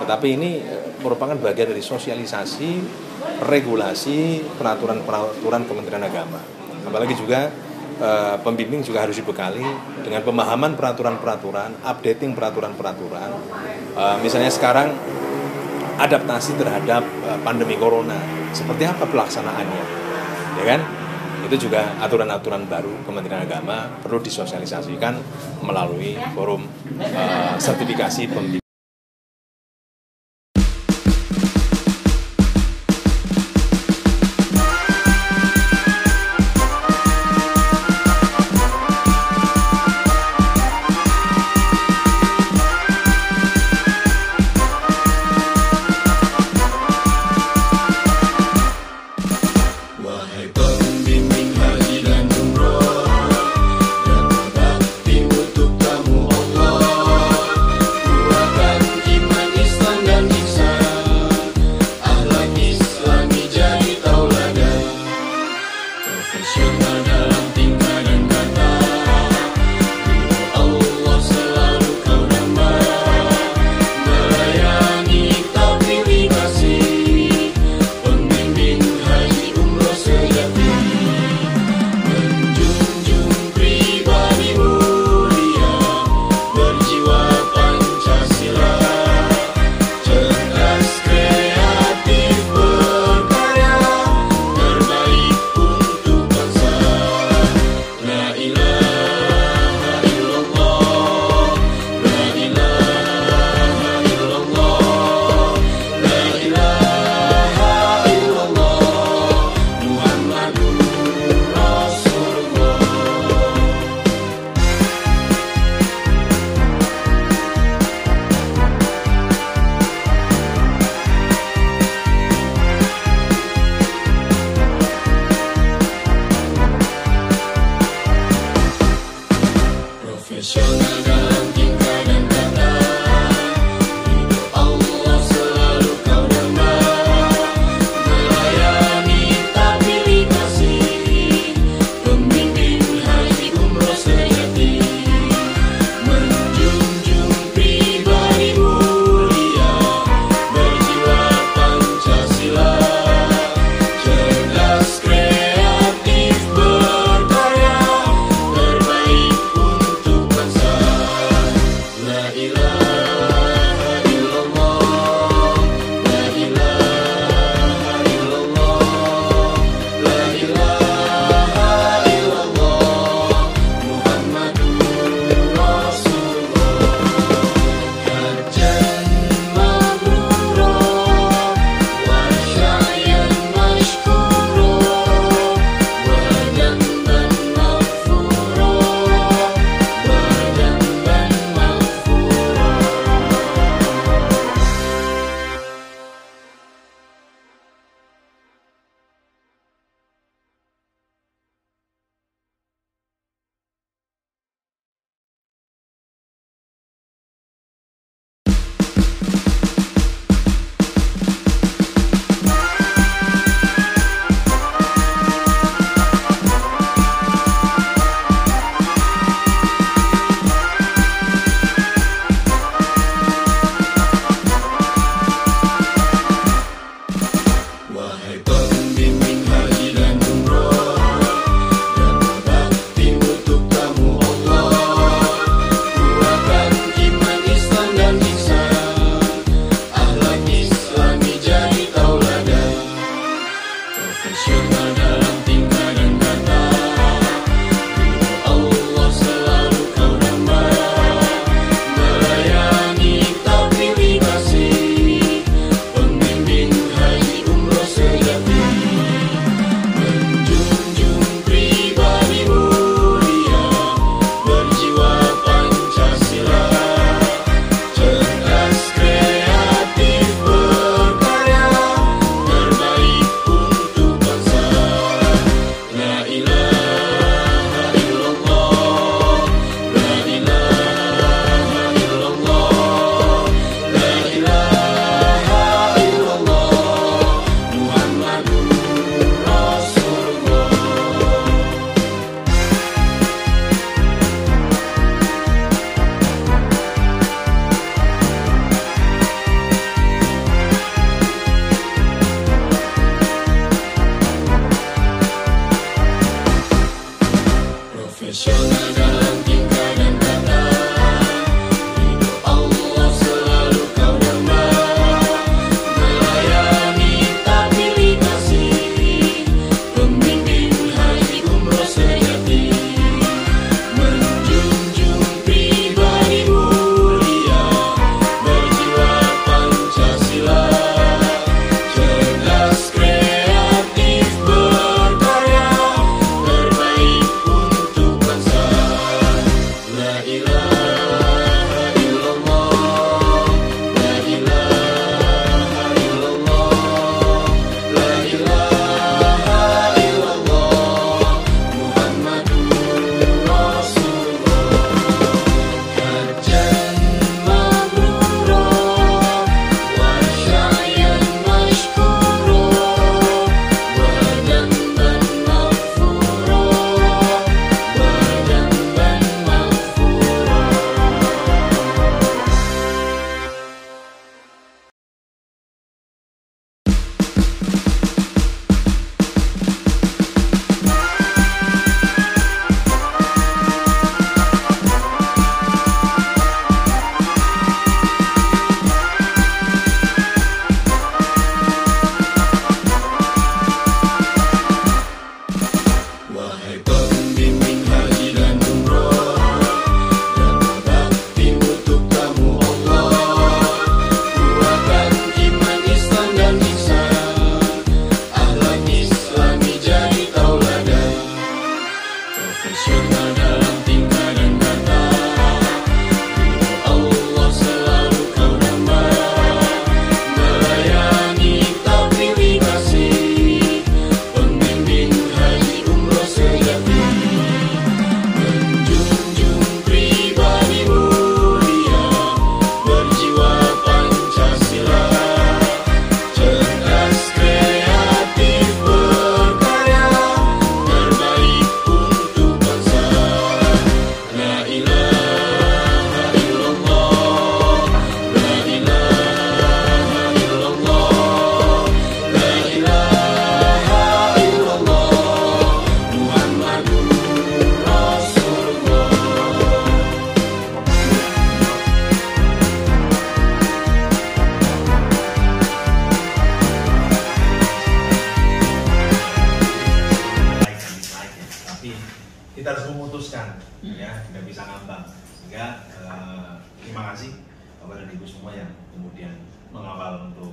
tapi ini merupakan bagian dari sosialisasi, regulasi, peraturan-peraturan Kementerian Agama. Apalagi juga pembimbing juga harus dibekali dengan pemahaman peraturan-peraturan, updating peraturan-peraturan. Misalnya sekarang adaptasi terhadap pandemi corona, seperti apa pelaksanaannya, ya kan? Itu juga aturan-aturan baru Kementerian Agama perlu disosialisasikan melalui forum sertifikasi pembimbing. bisa ngambang. Sehingga terima kasih kepada Ibu semua yang kemudian mengawal untuk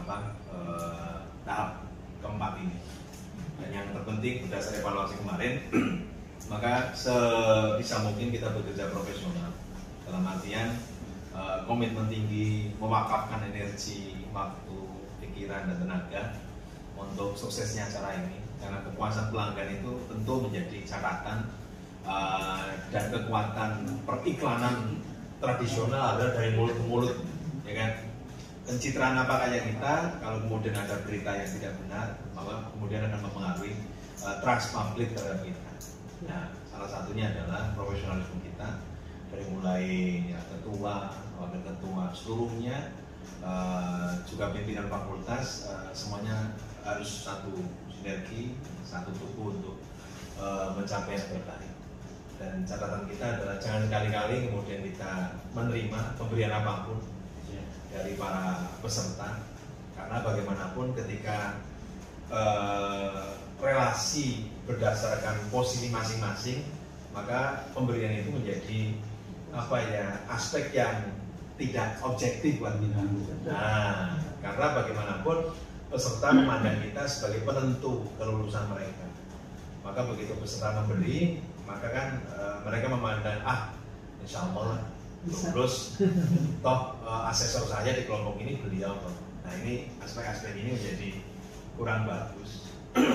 tahap keempat ini. Dan yang terpenting berdasar evaluasi kemarin, maka sebisa mungkin kita bekerja profesional dalam artian komitmen tinggi, mewakafkan energi, waktu, pikiran dan tenaga untuk suksesnya acara ini. Karena kepuasan pelanggan itu tentu menjadi catatan dan kekuatan periklanan tradisional ada dari mulut ke mulut, ya kan? Pencitraan apa kayak kita, kalau kemudian ada berita yang tidak benar, maka kemudian akan mempengaruhi trust publik terhadap kita. Nah, salah satunya adalah profesionalisme kita dari mulai ya, ketua, wakil ketua, seluruhnya juga pimpinan fakultas, semuanya harus satu sinergi, satu tubuh untuk mencapai yang terbaik. Dan catatan kita adalah jangan sekali-kali kemudian kita menerima pemberian apapun dari para peserta, karena bagaimanapun ketika relasi berdasarkan posisi masing-masing, maka pemberian itu menjadi aspek yang tidak objektif buat kita. Nah, karena bagaimanapun peserta memandang kita sebagai penentu kelulusan mereka. Maka begitu peserta memberi, maka kan mereka memandang insya Allah lulus, toh asesor saya di kelompok ini beliau. Nah, ini aspek-aspek ini menjadi kurang bagus.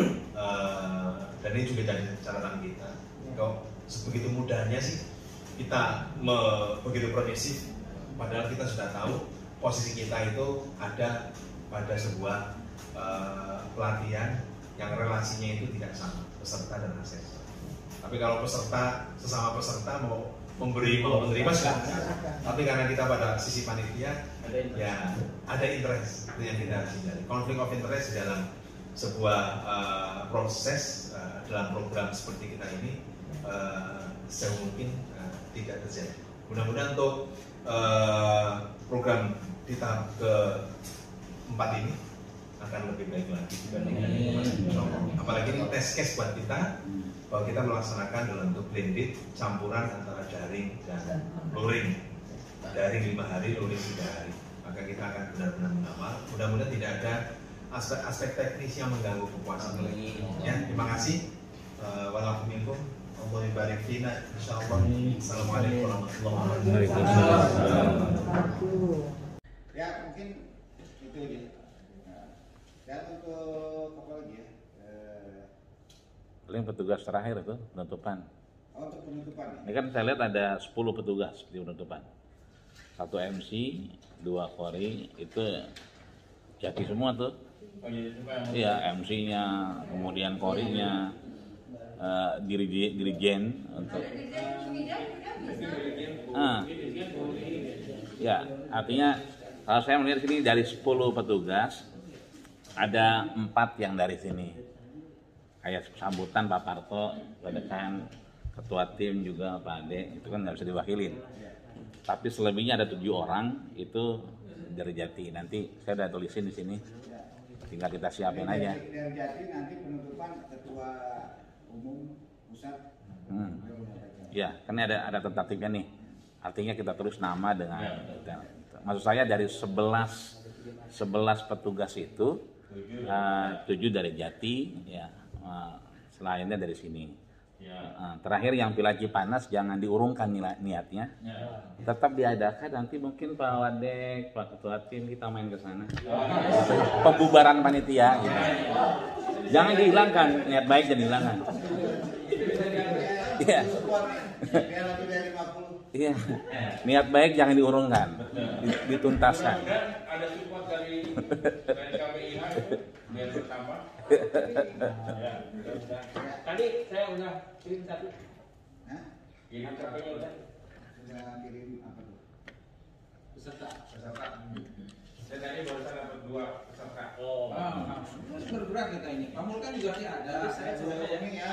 Dan ini juga jadi catatan kita. Kok sebegitu mudahnya sih kita begitu progresif, padahal kita sudah tahu posisi kita itu ada pada sebuah pelatihan yang relasinya itu tidak sama, peserta dan asesor. Tapi kalau sesama peserta mau memberi mau menerima silahkan. Tapi karena kita pada sisi panitia, ya ada interest itu yang kita harus hindari. Konflik of interest dalam sebuah proses dalam program seperti kita ini sejauh mungkin tidak terjadi. Mudah-mudahan untuk program di tahap keempat ini akan lebih baik lagi dibandingkan apalagi ini test case buat kita bahwa kita melaksanakan dalam bentuk blended, campuran antara daring dan luring. Daring 5 hari, luring 3 hari. Maka kita akan benar-benar mengawal. Mudah-mudahan tidak ada aspek-aspek teknis yang mengganggu kepuasan. Ya, terima kasih. Waalaikumsalam. Allah barik fina. Insyaallah. Assalamualaikum warahmatullahi wabarakatuh. Ya, mungkin itu aja. Dan untuk apa lagi ya? Paling petugas terakhir itu penutupan. Oh, untuk penutupan. Ini kan saya lihat ada 10 petugas di penutupan. 1 MC, 2 kori, itu jadi semua tuh. Iya, MC-nya, kemudian korinya, dirijen untuk. Ya, artinya kalau saya melihat sini dari 10 petugas ada 4 yang dari sini. Kayak sambutan Pak Parto, kan ketua tim juga Pak Ade, itu kan nggak bisa diwakilin. Tapi selebihnya ada 7 orang itu dari Jati. Nanti saya udah tulisin di sini, tinggal kita siapin aja. Dari Jati nanti penutupan ketua umum pusat. Ya, kan ada tentatifnya nih. Artinya kita tulis nama dengan. Maksud saya dari 11 petugas itu 7 dari Jati, ya. Selainnya dari sini. Terakhir yang Pilar Cipanas jangan diurungkan niatnya. Tetap diadakan, nanti mungkin Pak Wadek, Pak Ketua Tim kita main ke sana. Pembubaran panitia gitu. Jangan dihilangkan, niat baik jangan dihilangkan. Iya. Iya. Niat baik jangan diurungkan. Dituntaskan. Ada support dari KPIH biar bertambah. Tadi saya udah kirim satu. Kirim capeknya udah. Sudah kirim apa tuh? Peserta. Saya tadi barusan dapat 2 peserta. Terus bergerak kita ini. Kamu kan juga sih ada. Saya sudah ini ya.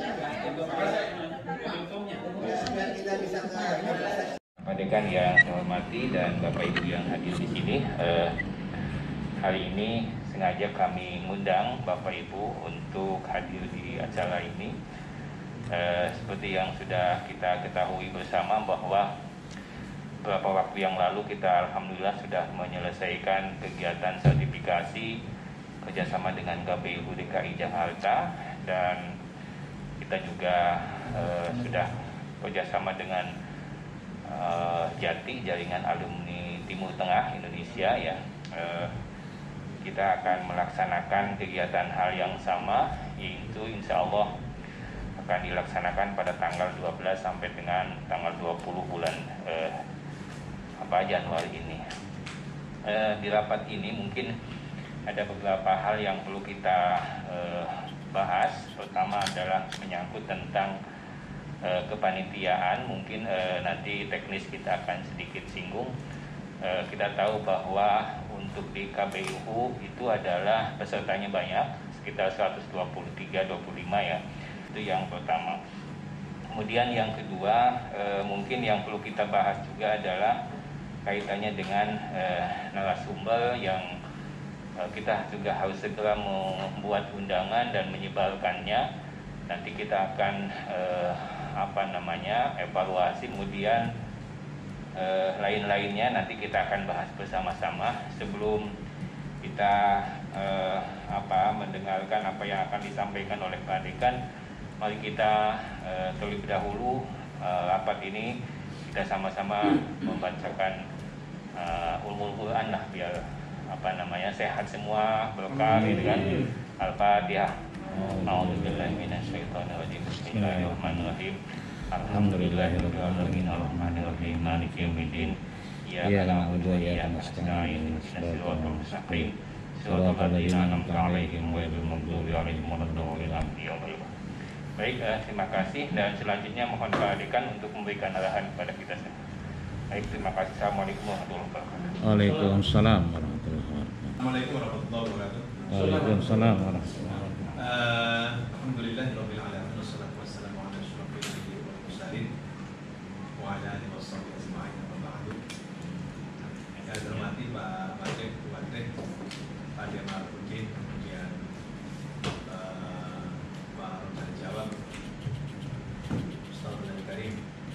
Biar kita bisa Pak Dekan yang saya hormati dan Bapak Ibu yang hadir di sini, hari ini sengaja kami mengundang Bapak Ibu untuk hadir di acara ini Seperti yang sudah kita ketahui bersama bahwa beberapa waktu yang lalu kita alhamdulillah sudah menyelesaikan kegiatan sertifikasi kerjasama dengan KPU DKI Jakarta, dan kita juga sudah kerjasama dengan Jati, Jaringan Alumni Timur Tengah Indonesia ya. Kita akan melaksanakan kegiatan hal yang sama, yaitu insya Allah akan dilaksanakan pada tanggal 12 sampai dengan tanggal 20 bulan Januari ini. Di rapat ini mungkin ada beberapa hal yang perlu kita bahas. Pertama adalah menyangkut tentang kepanitiaan. Mungkin nanti teknis kita akan sedikit singgung. Kita tahu bahwa untuk di KPU itu adalah pesertanya banyak, sekitar 123-25 ya. Itu yang pertama. Kemudian yang kedua, mungkin yang perlu kita bahas juga adalah kaitannya dengan narasumber yang kita juga harus segera membuat undangan dan menyebarkannya. Nanti kita akan evaluasi, kemudian lain-lainnya nanti kita akan bahas bersama-sama. Sebelum kita mendengarkan apa yang akan disampaikan oleh Pak Dekan, mari kita terlebih dahulu rapat ini kita sama-sama membacakan ulumul Quran lah, biar sehat semua, berkah gitu kan. Al-Fatihah. A'udzubillahi minasyaitonirrajim. Bismillahirrahmanirrahim. Alhamdulillahirabbil alamin arrahmanirrahim maliki yaumiddin. Iyyaka na'budu wa iyyaka nasta'in. Ihdinas siratal mustaqim. Shiratal ladzina an'amta 'alaihim ghairil maghdubi 'alaihim waladdallin. Baik, terima kasih, dan selanjutnya mohon Pak Dekan untuk memberikan arahan kepada kita semua. Baik, terima kasih. Assalamualaikum warahmatullahi wabarakatuh. Waalaikumsalam warahmatullahi wabarakatuh. Assalamualaikum warahmatullahi wabarakatuh. Waalaikumsalam warahmatullahi wabarakatuh. Alhamdulillahirabbil alamin wassalatu wassalamu ala asyrofil anbiya'i wal mursalin wa ala alihi washabihi ajma'in wa ba'du. Yang saya hormati Pak Bacek, Bu Bacek, Pak Jamaludin, kemudian Pak Roman Jawab, Ustaz Abdul Karim,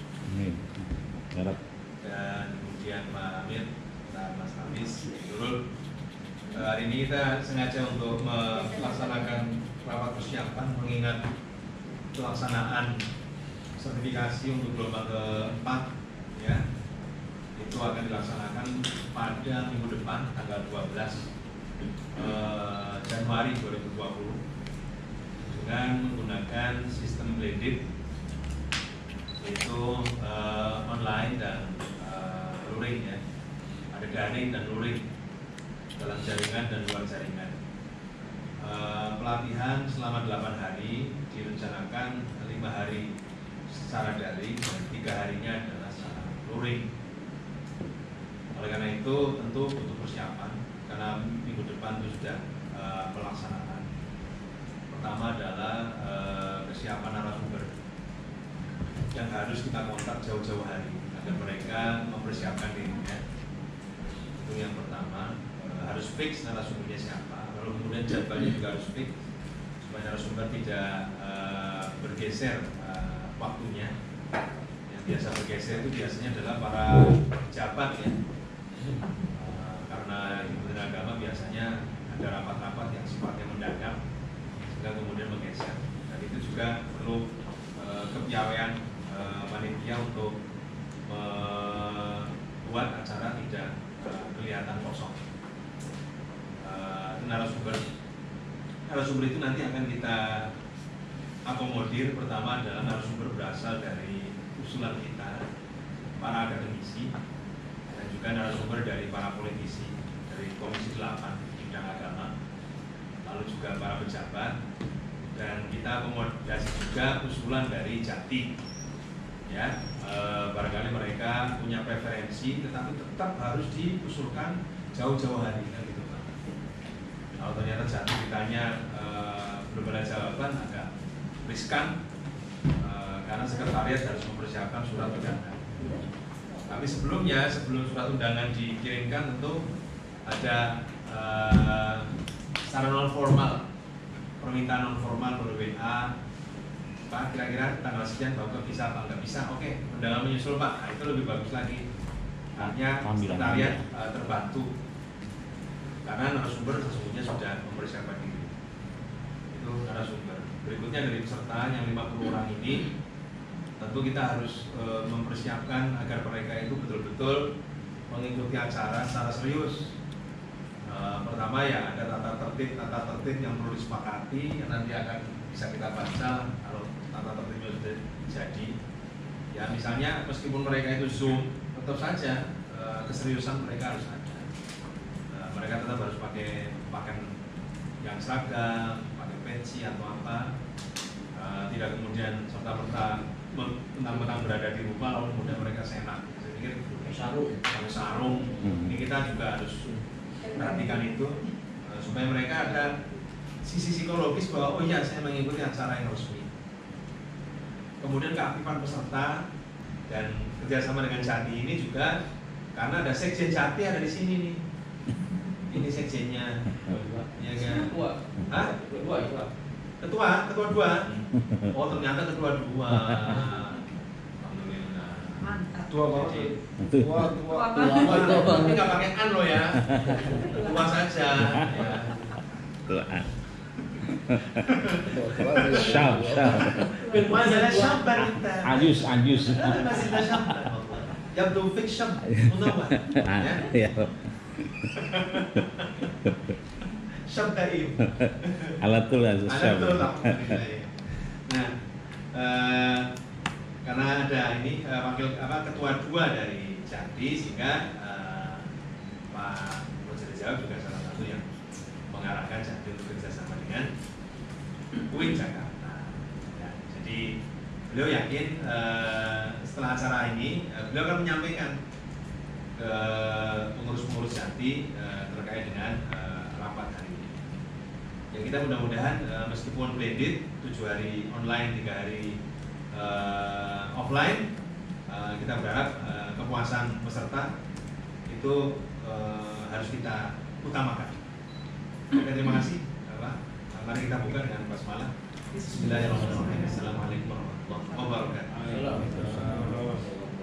dan kemudian Pak Amir dan Mas Hamis Nurul. Hari ini kita sengaja untuk melaksanakan rapat persiapan mengingat pelaksanaan sertifikasi untuk gelombang keempat ya, itu akan dilaksanakan pada minggu depan tanggal 12 Januari 2020 dengan menggunakan sistem blended, yaitu online dan luring ya, ada daring dan luring dalam jaringan dan luar jaringan. Pelatihan selama 8 hari direncanakan 5 hari secara daring dan 3 harinya adalah secara luring. Oleh karena itu tentu butuh persiapan, karena minggu depan itu sudah pelaksanaan. Pertama adalah kesiapan narasumber yang harus kita kontak jauh-jauh hari agar mereka mempersiapkan dirinya. Itu yang pertama. Harus fix narasumbernya siapa, lalu kemudian jadwalnya juga harus fix supaya narasumber tidak bergeser waktunya. Yang biasa bergeser itu biasanya adalah para pejabat ya, karena di Kementerian Agama biasanya ada rapat-rapat yang sifatnya mendadak sehingga kemudian bergeser, dan itu juga perlu kepiawaian panitia untuk membuat acara tidak kelihatan kosong. Narasumber itu nanti akan kita akomodir. Pertama adalah narasumber berasal dari usulan kita, para akademisi, dan juga narasumber dari para politisi dari Komisi 8 bidang agama, lalu juga para pejabat, dan kita akomodasi juga usulan dari Jati ya. Barangkali mereka punya preferensi, tetapi tetap harus diusulkan jauh-jauh hari kan gitu Pak. Kalau ternyata Jati ditanya belum ada jawaban, agak riskan karena sekretariat harus mempersiapkan surat undangan. Tapi sebelumnya, sebelum surat undangan dikirimkan, tentu ada secara non formal, permintaan non formal melalui WA Pak kira-kira tanggal sekian Bapak bisa apa nggak bisa, oke undangan menyusul Pak, nah, itu lebih bagus lagi, artinya sekretariat terbantu karena narasumber sesungguhnya sudah mempersiapkan diri. Itu narasumber. Berikutnya dari peserta yang 50 orang ini, tentu kita harus mempersiapkan agar mereka itu betul-betul mengikuti acara secara serius. Pertama ya ada tata tertib yang perlu disepakati yang nanti akan bisa kita baca kalau tata tertibnya sudah jadi. Ya misalnya meskipun mereka itu Zoom, tetap saja keseriusan mereka harus ada. Mereka tetap harus pakai pakaian yang seragam, pakai peci atau apa. Tidak kemudian serta-merta mentang-mentang berada di rumah lalu kemudian mereka senang. Saya pikir sarung. Ini kita juga harus perhatikan itu supaya mereka ada sisi psikologis bahwa oh iya saya mengikuti acara yang resmi. Kemudian keaktifan peserta dan kerjasama dengan Jati ini juga karena ada sekjen Jati ada di sini nih. Ini sekjennya, ya kan? Ketua 2. Oh ternyata ketua 2. Alhamdulillah. Tua banget. Jadi, Tua. Tapi nggak pakai an lo ya, tua saja. Ya. Syab. Masih ada syabban kita. Ajus. Masih ada syabban. Yabdu fik syab munawwar. Ya. Syabdaim. Alatul syab. Nah, karena ada ini ketua 2 dari Jati sehingga Pak Roger Jawab juga salah satu yang mengarahkan Jati untuk kerjasama dengan UIN Jakarta. Ya, jadi beliau yakin setelah acara ini beliau akan menyampaikan ke pengurus-pengurus Jati terkait dengan rapat hari ini. Ya kita mudah-mudahan meskipun blended 7 hari online 3 hari offline, kita berharap kepuasan peserta itu harus kita utamakan. Oke, terima kasih. Mari kita buka dengan basmalah. Bismillahirrahmanirrahim. Assalamualaikum warahmatullahi wabarakatuh.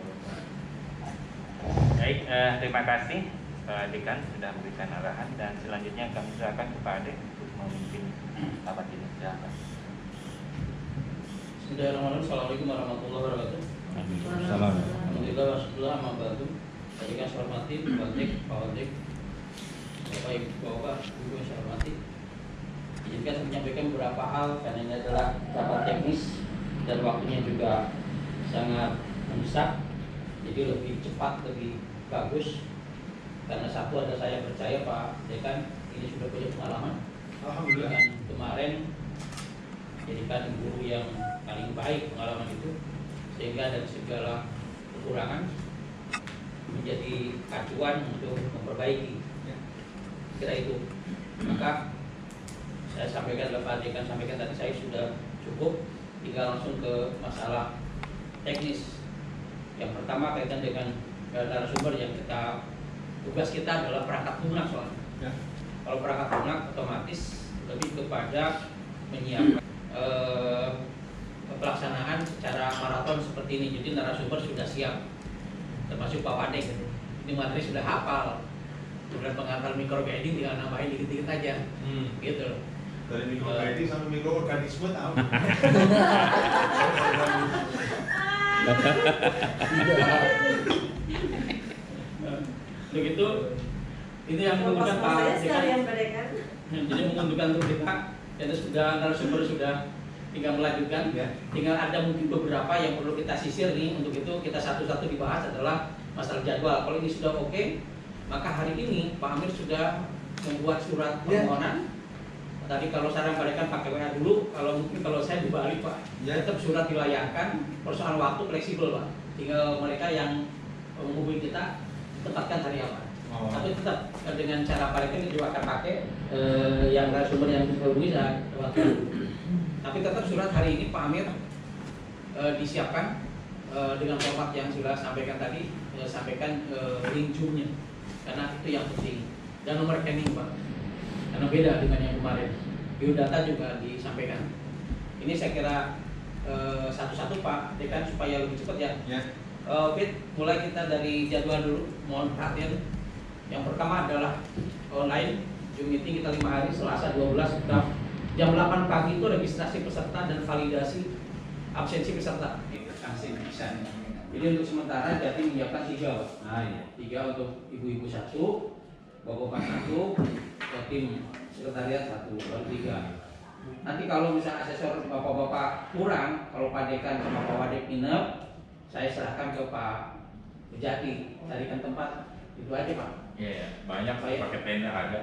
Baik, terima kasih Pak Dekan sudah memberikan arahan dan selanjutnya kami silakan Pak Ade untuk memimpin rapat ini. Silakan. Bismillahirrahmanirrahim. Assalamualaikum warahmatullahi wabarakatuh. Salam. Alhamdulillah wassalatu mabadu. Tadi kan saya hormati Pak Wadek, Bapak Ibu Bapak Ibu yang saya hormati. Izinkan saya menyampaikan beberapa hal karena ini adalah rapat teknis dan waktunya juga sangat mendesak. Jadi lebih cepat, lebih bagus. Karena satu ada saya percaya Pak Dekan ini sudah punya pengalaman. Alhamdulillah. Dan kemarin jadikan guru yang paling baik pengalaman itu sehingga dari segala kekurangan menjadi acuan untuk memperbaiki. Kira itu. Maka saya sampaikan Pak Dekan sampaikan tadi saya sudah cukup, tinggal langsung ke masalah teknis. Yang pertama kaitan dengan narasumber yang tugas kita adalah perangkat lunak soalnya. Ya. Kalau perangkat lunak otomatis lebih kepada menyiapkan pelaksanaan secara maraton seperti ini. Jadi narasumber sudah siap, termasuk Pak Wadek. Ini materi sudah hafal. Kemudian pengantar micrograding tinggal nambahin dikit-dikit aja, gitu. Dari micrograding sampai mikroorganisme tahu. Begitu itu yang menunjukkan Pak Dekan. Jadi menunjukkan untuk kita jadi sudah narasumber sudah tinggal melanjutkan, tinggal ada mungkin beberapa yang perlu kita sisir nih. Untuk itu kita satu-satu dibahas adalah masalah jadwal. Kalau ini sudah oke, maka hari ini Pak Amir sudah membuat surat permohonan. Tadi kalau saran Pak Dekan pakai WA dulu, kalau saya di Bali Pak, tetap surat dilayangkan. Persoalan waktu fleksibel Pak, tinggal mereka yang menghubungi kita tempatkan hari apa. Tapi tetap dengan cara Pak Dekan juga akan pakai yang narasumber yang dihubungi saat waktu. Tapi tetap surat hari ini Pak Amir disiapkan dengan format yang sudah sampaikan tadi, sampaikan link Zoom-nya, karena itu yang penting. Dan nomor rekening Pak, karena beda dengan yang kemarin. Biodata juga disampaikan. Ini saya kira satu-satu Pak Dekan supaya lebih cepat ya. Ya. Fit, mulai kita dari jadwal dulu, mohon perhatian. Yang pertama adalah online Zoom meeting kita 5 hari, Selasa 12 kita jam 8 pagi itu registrasi peserta dan validasi absensi peserta. Jadi untuk sementara Jatim menyiapkan 3 Pak. Ah, iya. 3 untuk ibu-ibu 1, bapak-bapak 1, Jatim sekretariat 1, baru 3. Nanti kalau misalnya asesor bapak-bapak kurang, kalau Pak Dekan sama Pak Wadek nginep, saya serahkan ke Pak Bujati, carikan tempat, itu aja Pak. Iya, banyak pakai tenda ada.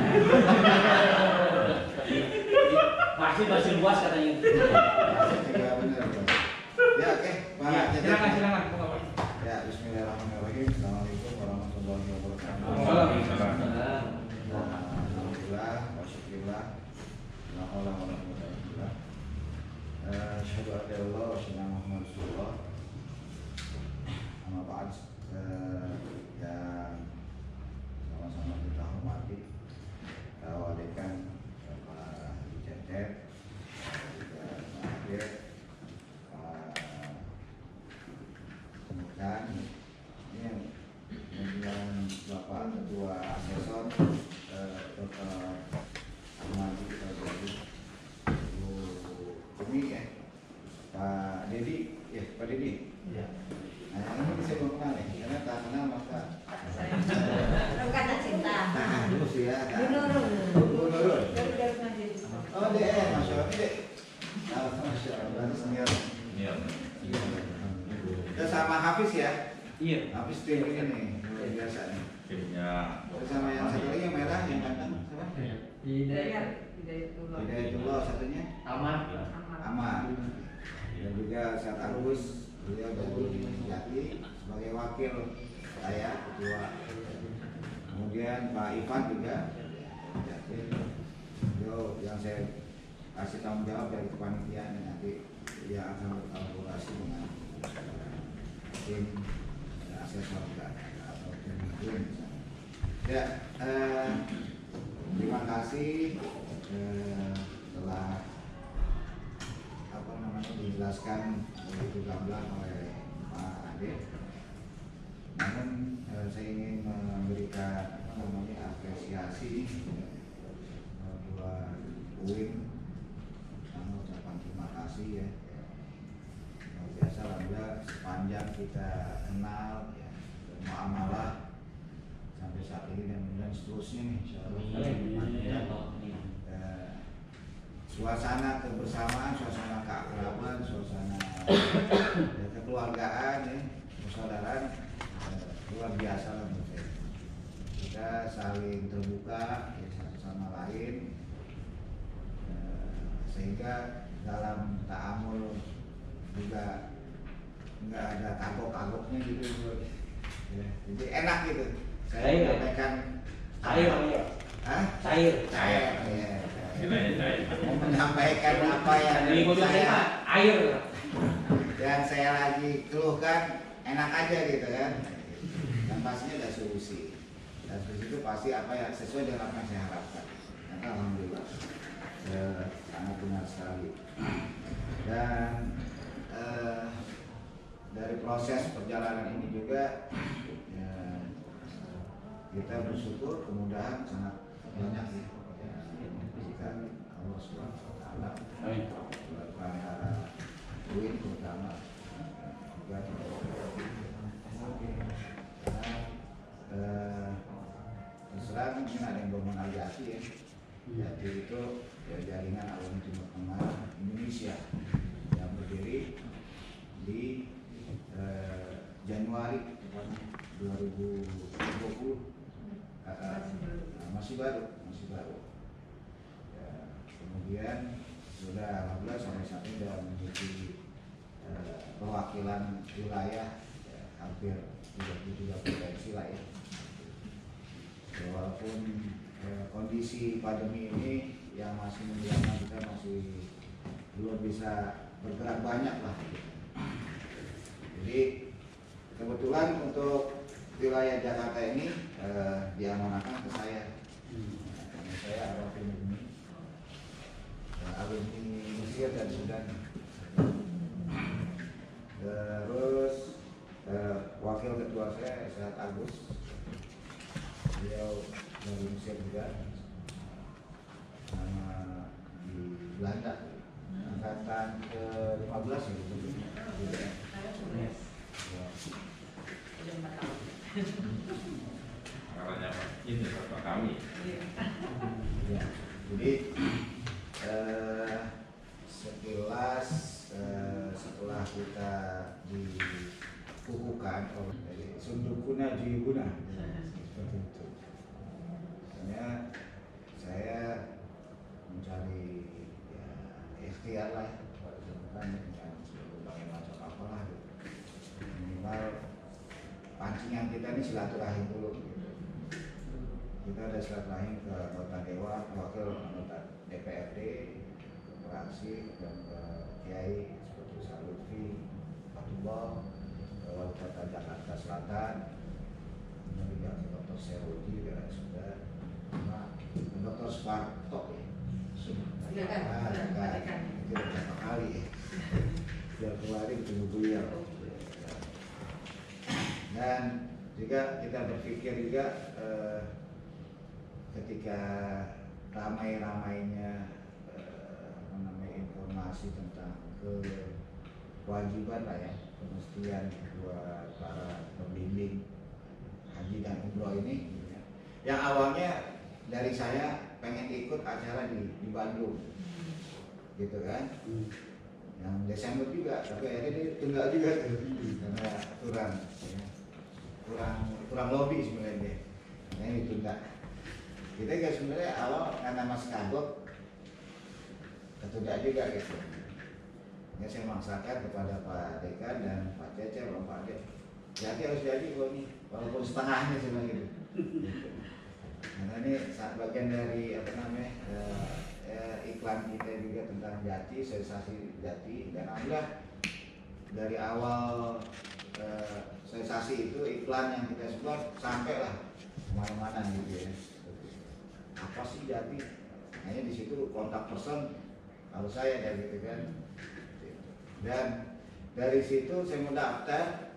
Masih luas katanya. Juga benar. Ya oke, Pak. Ya, Jadi- silakan Pak. Ya, Bismillahirrahmanirrahim. Assalamualaikum warahmatullahi wabarakatuh. Waalaikumsalam. Alhamdulillah, wasyukurillah. La haula wala quwwata illa billah. Asyhadu an la ilaha illallah wa asyhadu anna Muhammadan rasulullah. Amma ba'd. Yang sama-sama kita hormati Wadekan Pak Cetet, juga Pak Hadir, Pak Kemudian ini kemudian Bapak Ketua Asesor Dr. Ahmad Ibu Umi ya, Pak Dedi ya, Pak Dedi. Ya. Nah ini saya belum kenal ya, karena tak kenal maka Karena cinta. tahan dulu sih ya. Kan? Bu Nurul. Oh deh, Masya Allah deh. Masya Allah, senior. Iya. Kita sama Hafiz ya. Iya. Hafiz tim ini nih, luar biasa nih. Timnya. Terus sama yang satu lagi yang merah yang ganteng siapa? Hidayatullah satunya. Aman. Aman. Dan juga Ustaz Agus, beliau dari Jati sebagai wakil saya ketua. Kemudian Pak Ivan juga Jati. Beliau yang saya kasih tanggung jawab dari kepanitiaan nanti dia akan berkolaborasi dengan tim asesor atau tim misalnya. Ya, terima kasih telah dijelaskan begitu gamblang oleh Pak Ade. Namun saya ingin memberikan apresiasi buat UIN, sama ucapan terima kasih ya. Luar biasa alhamdulillah sepanjang kita kenal ya, muamalah sampai saat ini dan kemudian seterusnya nih insyaallah. Suasana kebersamaan, suasana keakraban, suasana kekeluargaan, ya, persaudaraan luar biasa lah menurut saya. Kita saling terbuka ya, satu sama lain, sehingga dalam ta'amul juga nggak ada kagok-kagoknya gitu, ya. Jadi enak gitu. Saya menyampaikan Cair. ya. Mau menyampaikan apa yang saya lagi keluhkan enak aja gitu kan, dan pastinya ada solusi, dan solusi itu pasti apa yang sesuai dengan apa yang saya harapkan. Maka alhamdulillah sangat benar sekali. Dan dari proses perjalanan ini juga ya, kita bersyukur kemudahan sangat banyak ya. Allah Subhanahu wa taala antara UIN terutama juga terserah mungkin ada yang bermunajati ya. Jadi itu ya, jaringan Alumni Timur Tengah Indonesia yang berdiri di Januari 2020, masih baru. Kemudian sudah alhamdulillah sampai saat ini sudah memiliki perwakilan wilayah ya, hampir 33 provinsi lah ya. Walaupun kondisi pandemi ini yang masih membiarkan kita masih belum bisa bergerak banyak lah. Jadi kebetulan untuk wilayah Jakarta ini diamanahkan ke saya. Saya alumni Mesir dan Sudan. Terus wakil ketua saya Sehat Agus, beliau dari Mesir juga, sama di Belanda, angkatan ke-15 ya. Karena ini bapak kami. Ya, jadi sekilas setelah kita dikukuhkan dari sundukuna juyuguna seperti itu. Soalnya saya mencari ya, ikhtiar lah, bukan berbagai macam apalah gitu. Minimal pancingan kita ini silaturahim dulu gitu. Kita ada silaturahim ke anggota dewan, wakil anggota DPRD, ke fraksi dan ke kiai seperti Ustaz Lutfi, Fatullah, ke wali kota Jakarta Selatan, kemudian juga ke Dr. Serudi dan sudah, sama Dr. Suparto ya. Itu berapa kali ya? Biar kemarin ketemu beliau. Dan juga kita berpikir juga ketika ramai-ramainya informasi tentang kewajiban lah ya, kemestian buat para pembimbing haji dan umroh ini gitu ya. Yang awalnya dari saya pengen ikut acara di Bandung gitu kan, yang Desember juga, tapi akhirnya ditunda juga tuh karena kurang lobby sebenarnya dia, makanya ditunda. Kita juga sebenarnya awal karena Mas Kagok ketunda juga gitu. Ya saya maksakan kepada Pak Dekan dan Pak Cece, Pak Dek, jadi harus jadi kok nih, walaupun setengahnya sebenarnya gitu. Karena ini bagian dari apa namanya iklan kita juga tentang Jati, sensasi Jati, dan alhamdulillah dari awal sensasi itu iklan yang kita sebar sampailah kemana-mana gitu ya. Apa sih Jati? Hanya di situ kontak person kalau saya dari gitu kan. Dan dari situ saya mau daftar,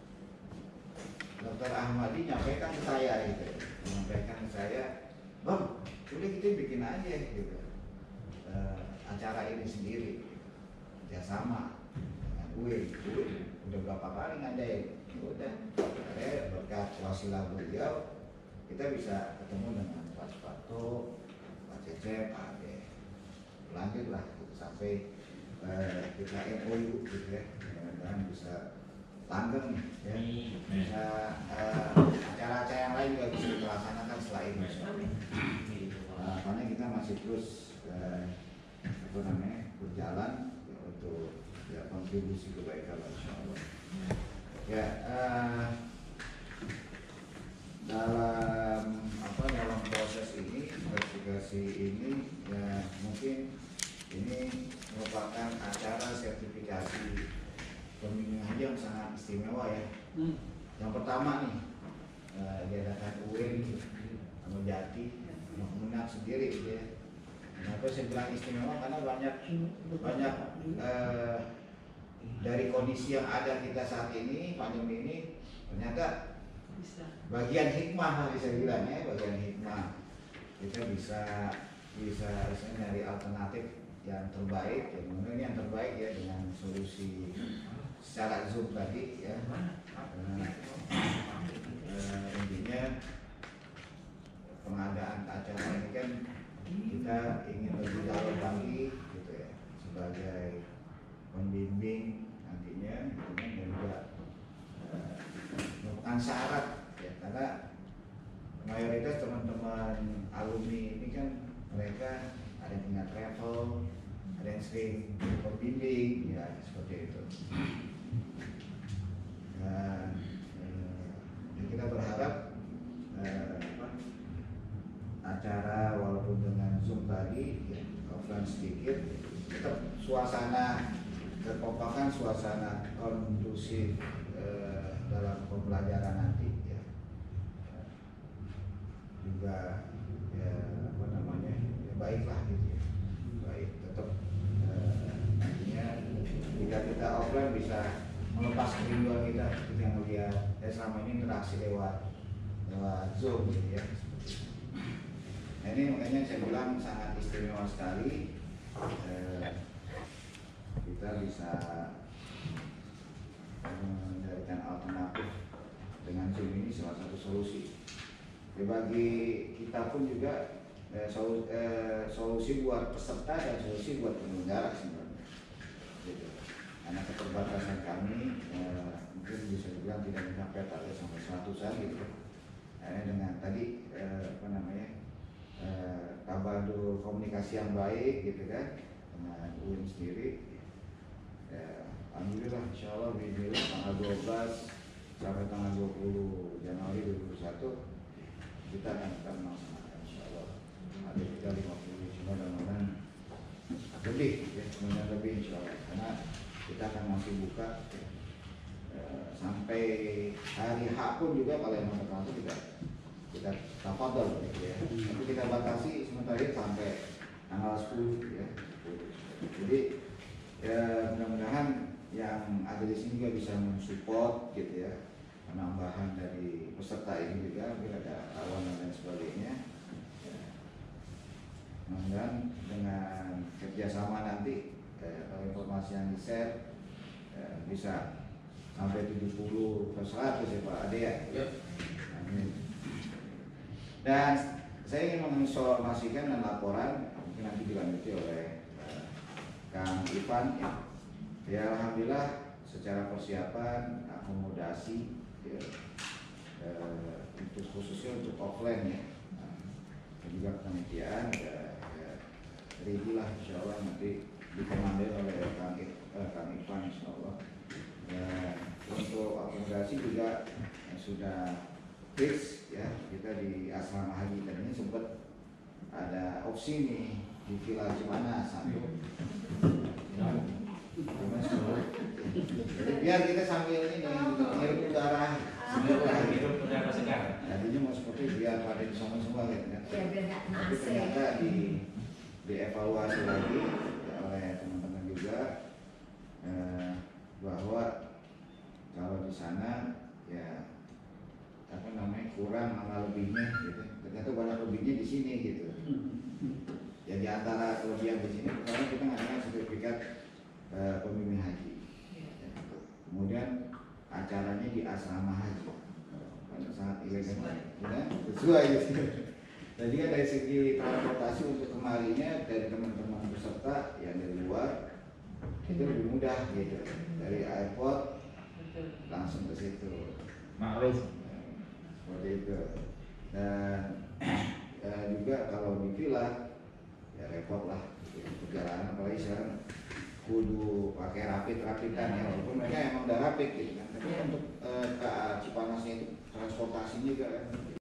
Dr. Ahmadi nyampaikan ke saya gitu, menyampaikan ke saya, Bang, udah kita bikin aja gitu acara ini sendiri, kerjasama dengan UIN udah berapa kali ngadain, udah, berkat wasilah beliau kita bisa ketemu dengan Pak Suparto, Pak Cece, Pak Ade, lanjutlah gitu, sampai kita MOU gitu ya, mudah-mudahan bisa langgeng ya, bisa acara-acara yang lain juga bisa kita laksanakan setelah ini. Karena kita masih terus berjalan ya, untuk ya, kontribusi kebaikan insyaallah. Ya dalam proses ini, investigasi ini ya mungkin ini merupakan acara sertifikasi pembimbing haji yang sangat istimewa ya. Yang pertama nih diadakan UIN sama Jati, Menang sendiri gitu ya. Kenapa saya bilang istimewa? Karena banyak dari kondisi yang ada kita saat ini, pandemi ini, ternyata bagian hikmah lah bisa bilang ya, bagian hikmah kita bisa nyari alternatif yang terbaik, yang mana ini yang terbaik ya dengan solusi secara Zoom tadi ya. Intinya pengadaan acara ini kan kita ingin lebih jauh lagi gitu ya, sebagai pembimbing nantinya dan juga merupakan syarat ya, karena mayoritas teman-teman alumni ini kan mereka ada yang punya travel, ada yang sering pembimbing ya seperti itu. Dan kita berharap acara walaupun dengan Zoom tadi ya, offline sedikit, tetap suasana kekompakan, suasana kondusif dalam pembelajaran nanti ya. Juga ya baiklah gitu ya. Baik, tetap nantinya jika kita offline bisa melepas kerinduan kita seperti yang melihat selama ini interaksi lewat Zoom gitu ya. Nah ini makanya saya bilang sangat istimewa sekali kita bisa menjadikan alternatif dengan Zoom ini salah satu solusi. Ya, bagi kita pun juga solusi buat peserta dan solusi buat penyelenggara sebenarnya. Gitu. Karena keterbatasan kami mungkin bisa dibilang tidak sampai sampai 100-an gitu. Dengan tadi tabadu komunikasi yang baik gitu kan dengan UIN sendiri. Alhamdulillah insyaallah bismillah tanggal 12 sampai tanggal 20 Januari 2021 kita akan melaksanakan insyaallah. Ada kita 50 cuma mudah-mudahan lebih ya, kemudian lebih insyaallah karena kita akan masih buka sampai hari H pun juga kalau yang mau transfer kita tafadhol gitu ya. Tapi kita batasi sementara ini sampai tanggal 10 ya. Jadi ya mudah-mudahan yang ada di sini juga bisa mensupport gitu ya, penambahan dari peserta ini juga mungkin ada kawan dan lain sebagainya. Mudah-mudahan dengan kerjasama nanti kalau informasi yang di-share bisa sampai 70 ke 100 ya Pak Ade ya. Amin. Dan saya ingin menginformasikan dan laporan mungkin nanti dilanjuti oleh Kang Ivan ya. Ya alhamdulillah secara persiapan akomodasi ya, untuk khususnya untuk offline ya, dan juga penelitian ready lah insyaallah nanti dikomandoi oleh Kang Ivan insyaallah. Untuk akomodasi juga sudah fix ya, kita di asrama haji tadi sempat ada opsi nih di Villa Cimanas satu. Jadi biar kita sambil ini ngirup udara segar. Jadinya mau seperti biar pada di sana semua gitu kan. Tapi ternyata dievaluasi lagi ya, oleh teman-teman juga bahwa kalau di sana ya kurang mana lebihnya gitu. Ternyata banyak lebihnya di sini gitu. Ya di antara kelebihan di sini karena kita ngadakan sertifikat pembimbing haji. Kemudian acaranya di asrama haji, sangat ilegal, ya, sesuai gitu. Dan juga dari segi transportasi untuk kemarinya dari teman-teman peserta yang dari luar itu lebih mudah gitu, dari airport langsung ke situ. Ma'ruf. Seperti itu. Dan juga kalau di villa ya repot lah perjalanan, apalagi sekarang kudu pakai rapidan ya, walaupun mereka emang udah rapid gitu kan, tapi untuk ke Cipanasnya itu transportasi juga kan